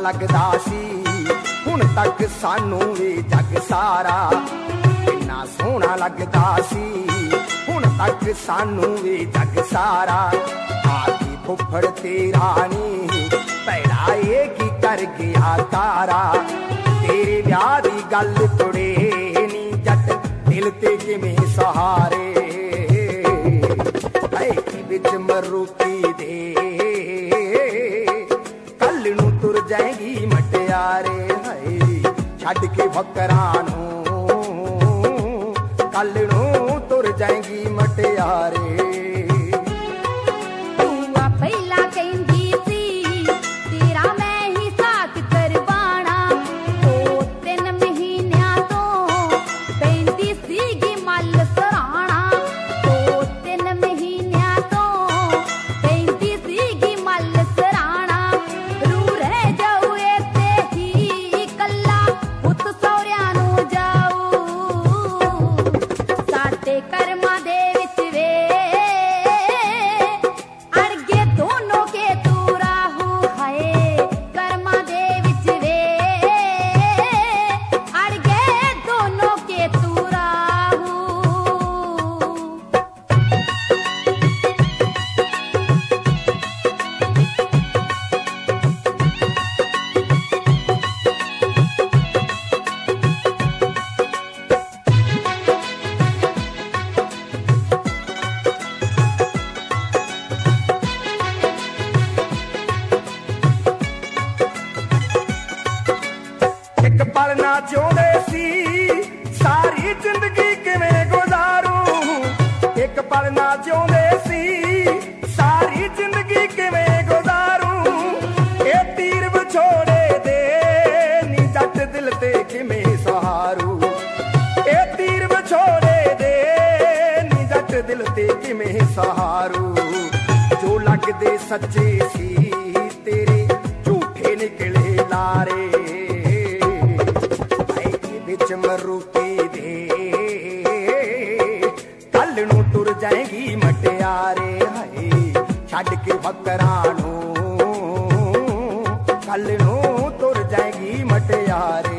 लगदा सी हुण तक सानू वे जग सारा। किन्ना सोहना लगदा सी हुण तक सानू वे जग सारा। आदि फुफड़ तेरा नी भैड़ा ये की कर गया तारा। तेरे ब्याह दी गल तुड़े नी जट दिल ते किवें सहारे। विच मरूती दे कल नू तुर जाएगी मटियारे। हाय छड्ड के फकरां नू कल नू तुर जाएगी मटियारे। सच्चे सी तेरे झूठे निकले लारे। विच मरूती दे कल नू तुर जाएगी मटियारे। हाय छड्ड के फकरां नू कल नू तुर जाएगी मटियारे।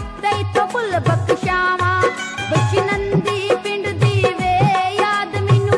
बख्शावा बचनंदी पिंड दी वे याद मैनू